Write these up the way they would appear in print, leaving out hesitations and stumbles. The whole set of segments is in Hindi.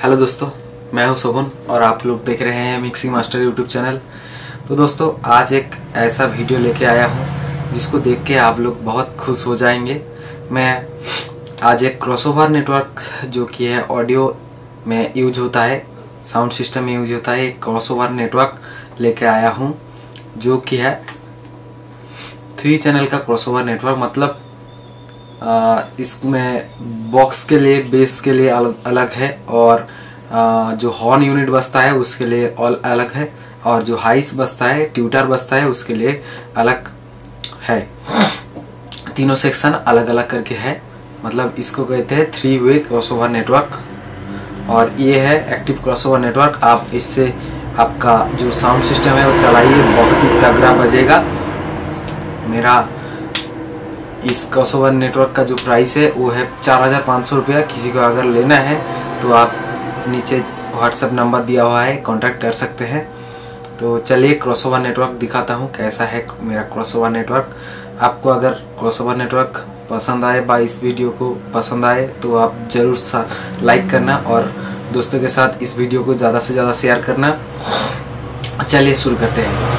हेलो दोस्तों, मैं हूं शोभन और आप लोग देख रहे हैं मिक्सिंग मास्टर यूट्यूब चैनल। तो दोस्तों, आज एक ऐसा वीडियो लेके आया हूं जिसको देख के आप लोग बहुत खुश हो जाएंगे। मैं आज एक क्रॉसओवर नेटवर्क जो कि है ऑडियो में यूज होता है, साउंड सिस्टम में यूज होता है, एक क्रॉसओवर नेटवर्क लेके आया हूं जो कि है 3 चैनल का क्रॉसओवर नेटवर्क। मतलब इसमें बॉक्स के लिए, बेस के लिए अलग है और जो हॉर्न यूनिट बजता है उसके लिए अलग है, और जो हाइस बजता है, ट्यूटर बजता है, उसके लिए अलग है। तीनों सेक्शन अलग अलग करके है। मतलब इसको कहते हैं 3 वे क्रॉसओवर नेटवर्क, और ये है एक्टिव क्रॉसओवर नेटवर्क। आप इससे आपका जो साउंड सिस्टम है वो चलाइए, बहुत ही तगड़ा बजेगा। मेरा इस क्रॉसओवर नेटवर्क का जो प्राइस है वो है 4500 रुपया। किसी को अगर लेना है तो आप नीचे व्हाट्सएप नंबर दिया हुआ है, कांटेक्ट कर सकते हैं। तो चलिए क्रॉसओवर नेटवर्क दिखाता हूँ कैसा है मेरा क्रॉसओवर नेटवर्क। आपको अगर क्रॉसओवर नेटवर्क पसंद आए, बा इस वीडियो को पसंद आए, तो आप ज़रूर लाइक करना और दोस्तों के साथ इस वीडियो को ज़्यादा से ज़्यादा शेयर करना। चलिए शुरू करते हैं।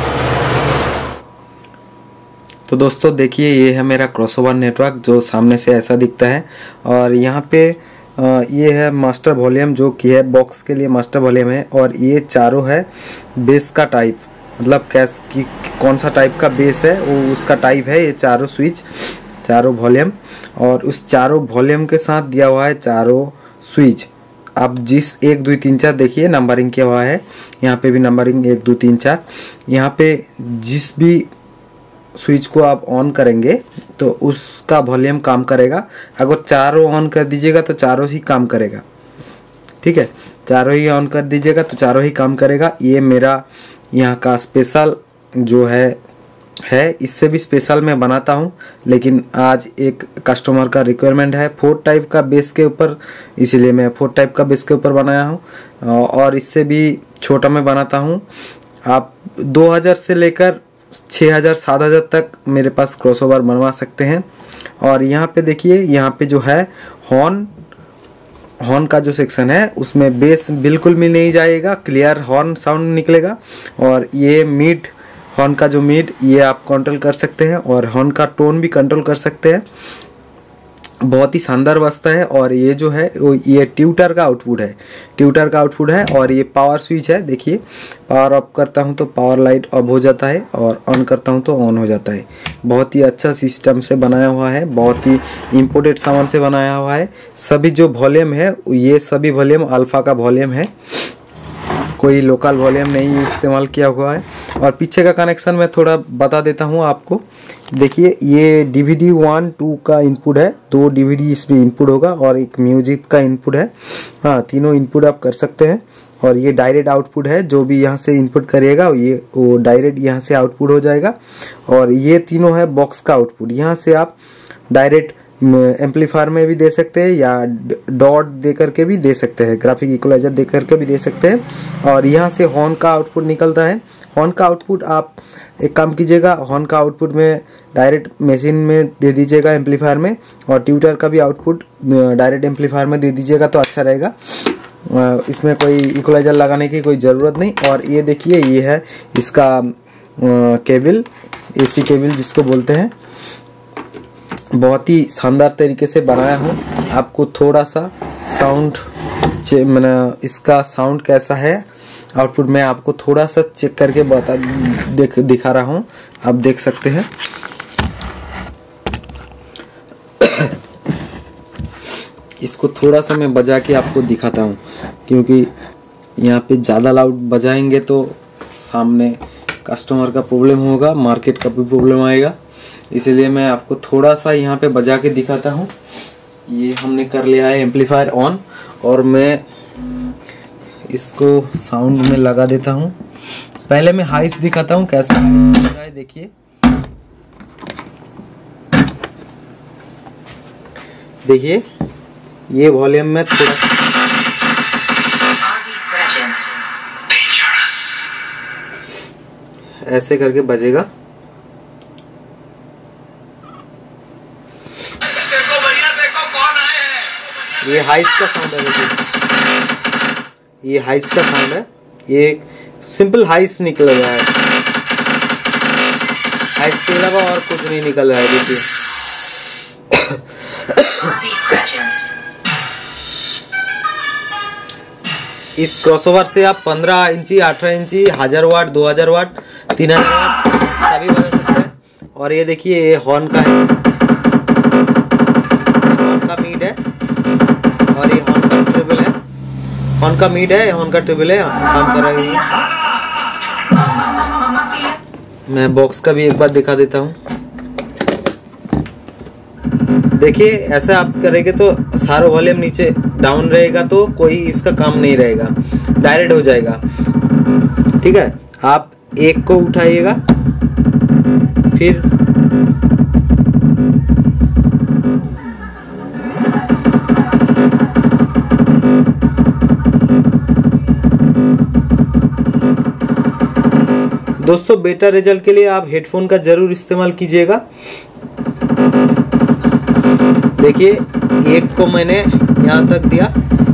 तो दोस्तों देखिए, ये है मेरा क्रॉसओवर नेटवर्क जो सामने से ऐसा दिखता है। और यहाँ पे ये है मास्टर वॉल्यूम जो कि है बॉक्स के लिए मास्टर वॉल्यूम है। और ये चारों है बेस का टाइप, मतलब कौन सा टाइप का बेस है वो उसका टाइप है। ये चारों स्विच, चारों वॉल्यूम, और उस चारों वॉल्यूम के साथ दिया हुआ है चारों स्विच। आप जिस 1 2 3 4 देखिए नंबरिंग किया हुआ है, यहाँ पे भी नंबरिंग 1 2 3 4। यहाँ पे जिस भी स्विच को आप ऑन करेंगे तो उसका वॉल्यूम काम करेगा। अगर चारों ऑन कर दीजिएगा तो चारों ही काम करेगा, ठीक है। चारों ही ऑन कर दीजिएगा तो चारों ही काम करेगा। ये मेरा यहाँ का स्पेशल जो है इससे भी स्पेशल मैं बनाता हूँ, लेकिन आज एक कस्टमर का रिक्वायरमेंट है 4 टाइप का बेस के ऊपर, इसीलिए मैं 4 टाइप का बेस के ऊपर बनाया हूँ। और इससे भी छोटा मैं बनाता हूँ। आप 2000 से लेकर 6000 7000 तक मेरे पास क्रॉसओवर बनवा सकते हैं। और यहाँ पे देखिए, यहाँ पे जो है हॉर्न का जो सेक्शन है उसमें बेस बिल्कुल भी नहीं जाएगा, क्लियर हॉर्न साउंड निकलेगा। और ये मिड हॉर्न का जो मिड, ये आप कंट्रोल कर सकते हैं, और हॉर्न का टोन भी कंट्रोल कर सकते हैं। बहुत ही शानदार बजता है। और ये जो है ये ट्यूटर का आउटपुट है, ट्यूटर का आउटपुट है। और ये पावर स्विच है। देखिए, पावर ऑफ करता हूँ तो पावर लाइट ऑफ हो जाता है, और ऑन करता हूँ तो ऑन हो जाता है। बहुत ही अच्छा सिस्टम से बनाया हुआ है, बहुत ही इम्पोर्टेड सामान से बनाया हुआ है। सभी जो वॉल्यूम है ये सभी वॉल्यूम अल्फा का वॉल्यूम है, कोई लोकल वॉल्यूम नहीं इस्तेमाल किया हुआ है। और पीछे का कनेक्शन मैं थोड़ा बता देता हूँ आपको। देखिए, ये DVD 1 2 का इनपुट है, 2 DVD इसमें इनपुट होगा, और एक म्यूजिक का इनपुट है। हाँ, तीनों इनपुट आप कर सकते हैं। और ये डायरेक्ट आउटपुट है, जो भी यहाँ से इनपुट करिएगा वो डायरेक्ट यहाँ से आउटपुट हो जाएगा। और ये तीनों है बॉक्स का आउटपुट। यहाँ से आप डायरेक्ट एम्पलीफायर में भी दे सकते हैं, या डॉट दे करके भी दे सकते हैं, ग्राफिक इक्वलाइजर दे करके भी दे सकते हैं। और यहाँ से हॉर्न का आउटपुट निकलता है। हॉर्न का आउटपुट आप एक काम कीजिएगा, हॉर्न का आउटपुट में डायरेक्ट मशीन में दे दीजिएगा, एम्पलीफायर में। और ट्यूटर का भी आउटपुट डायरेक्ट एम्पलीफायर में दे दीजिएगा तो अच्छा रहेगा। इसमें कोई इक्वलाइजर लगाने की कोई ज़रूरत नहीं। और ये देखिए, ये है इसका केबल, AC केबल जिसको बोलते हैं। बहुत ही शानदार तरीके से बनाया हूँ। आपको थोड़ा सा साउंड इसका साउंड कैसा है, आउटपुट में आपको थोड़ा सा चेक करके दिखा रहा हूँ, आप देख सकते हैं। इसको थोड़ा सा मैं बजा के आपको दिखाता हूँ, क्योंकि यहाँ पे ज़्यादा लाउड बजाएंगे तो सामने कस्टमर का प्रॉब्लम होगा, मार्केट का भी प्रॉब्लम आएगा। इसलिए मैं आपको थोड़ा सा यहाँ पे बजा के दिखाता हूँ। ये हमने कर लिया है एम्पलीफायर ऑन, और मैं इसको साउंड में लगा देता हूँ। पहले मैं हाइस दिखाता हूँ कैसा है। देखिए, देखिए ये वॉल्यूम में थोड़ा ऐसे करके बजेगा। ये हाइस का साउंड है। ये हाइस का साउंड है, ये सिंपल हाइस निकल रहा है, हाइस के अलावा और कुछ नहीं निकल रहा है। देखिए इस क्रॉसओवर से आप 15 इंची, 18 इंची, 1000 वाट, 2000 वाट, 3000 वाट सभी बदल सकते हैं। और ये देखिए ये हॉर्न का है, हॉर्न का मीड है, और ये हॉर्न का ट्रिबल है, हॉर्न का मीड है, हॉर्न का ट्रिबल है, काम कर रहा है। मैं बॉक्स का भी एक बार दिखा देता हूँ। देखिए ऐसा आप करेंगे तो सारा वॉल्यूम नीचे डाउन रहेगा तो कोई इसका काम नहीं रहेगा, डायरेक्ट हो जाएगा। ठीक है, आप एक को उठाइएगा, फिर दोस्तों बेटर रिजल्ट के लिए आप हेडफोन का जरूर इस्तेमाल कीजिएगा। देखिए एक को मैंने यहाँ तक दिया,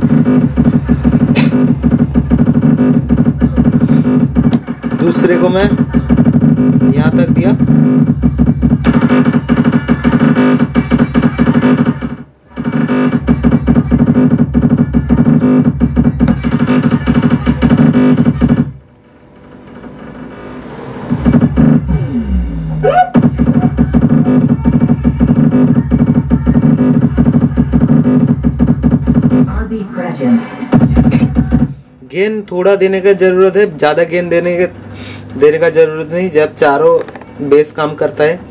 दूसरे को मैं यहाँ तक दिया, गेन थोड़ा देने का जरूरत है, ज्यादा गेन देने का जरूरत नहीं जब चारों बेस काम करता है।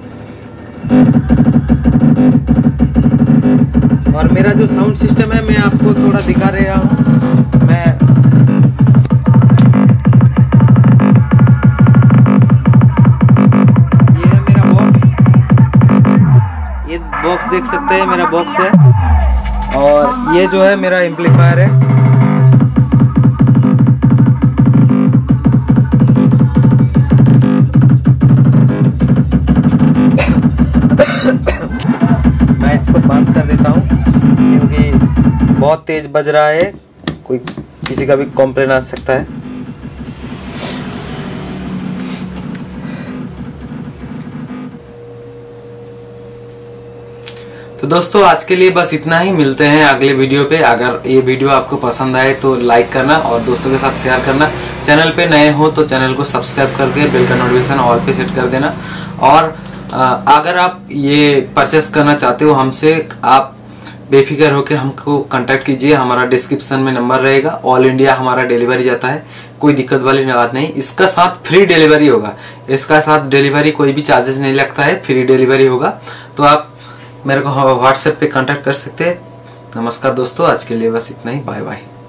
और मेरा जो साउंड सिस्टम है मैं आपको थोड़ा दिखा रहा हूँ। ये है मेरा बॉक्स, ये बॉक्स देख सकते हैं मेरा बॉक्स है, और ये जो है मेरा एम्पलीफायर है। मैं इसको बंद कर देता हूँ क्योंकि बहुत तेज बज रहा है, कोई किसी का भी कंप्लेन आ सकता है। तो दोस्तों आज के लिए बस इतना ही, मिलते हैं अगले वीडियो पे। अगर ये वीडियो आपको पसंद आए तो लाइक करना और दोस्तों के साथ शेयर करना। चैनल पे नए हो तो चैनल को सब्सक्राइब करके बेल का नोटिफिकेशन ऑल पे सेट कर देना। और अगर आप ये परचेस करना चाहते हो हमसे, आप बेफिक्र होकर हमको कांटेक्ट कीजिए। हमारा डिस्क्रिप्शन में नंबर रहेगा। ऑल इंडिया हमारा डिलीवरी जाता है, कोई दिक्कत वाली बात नहीं। इसका साथ फ्री डिलीवरी होगा, इसका साथ डिलीवरी कोई भी चार्जेस नहीं लगता है, फ्री डिलीवरी होगा। तो आप मेरे को व्हाट्सएप पे कांटेक्ट कर सकते हैं। नमस्कार दोस्तों, आज के लिए बस इतना ही, बाय बाय।